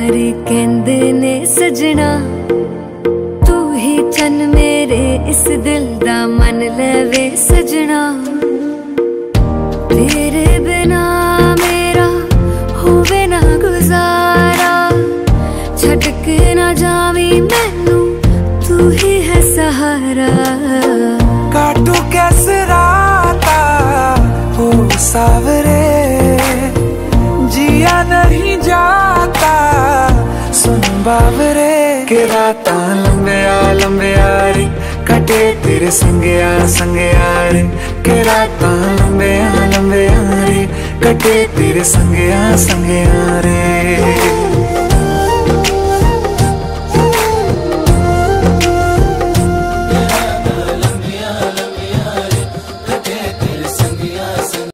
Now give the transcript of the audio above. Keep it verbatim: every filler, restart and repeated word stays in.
यारी कहंदे ने सजना, तू ही चन मेरे इस दिल दा मन लेवे सजना। तेरे बिना मेरा होवे ना गुजारा, छड़ के ना जावी मैनू तू ही है सहारा। काटू कैसे राता हो सावरे, जिया नहीं जाता सुन बावरे। के रातां लंबिया लंबिया रे, कटे तेरे संगया संगया रे। के रातां लंबिया लंबिया रे, कटे तेरे संगया संगया रे।